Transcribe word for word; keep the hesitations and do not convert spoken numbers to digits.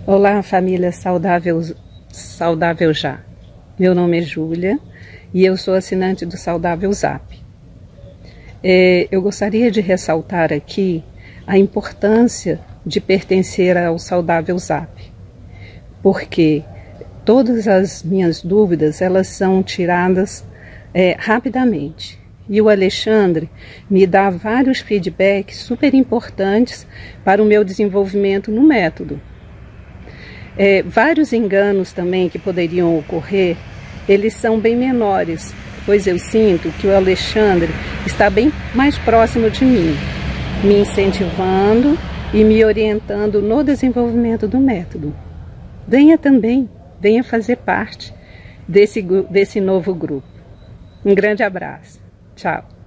Olá, família Saudável, Saudável Já. Meu nome é Júlia e eu sou assinante do Saudável Zap. É, eu gostaria de ressaltar aqui a importância de pertencer ao Saudável Zap, porque todas as minhas dúvidas elas são tiradas é, rapidamente. E o Alexandre me dá vários feedbacks super importantes para o meu desenvolvimento no método. É, vários enganos também que poderiam ocorrer, eles são bem menores, pois eu sinto que o Alexandre está bem mais próximo de mim, me incentivando e me orientando no desenvolvimento do método. Venha também, venha fazer parte desse, desse novo grupo. Um grande abraço. Tchau.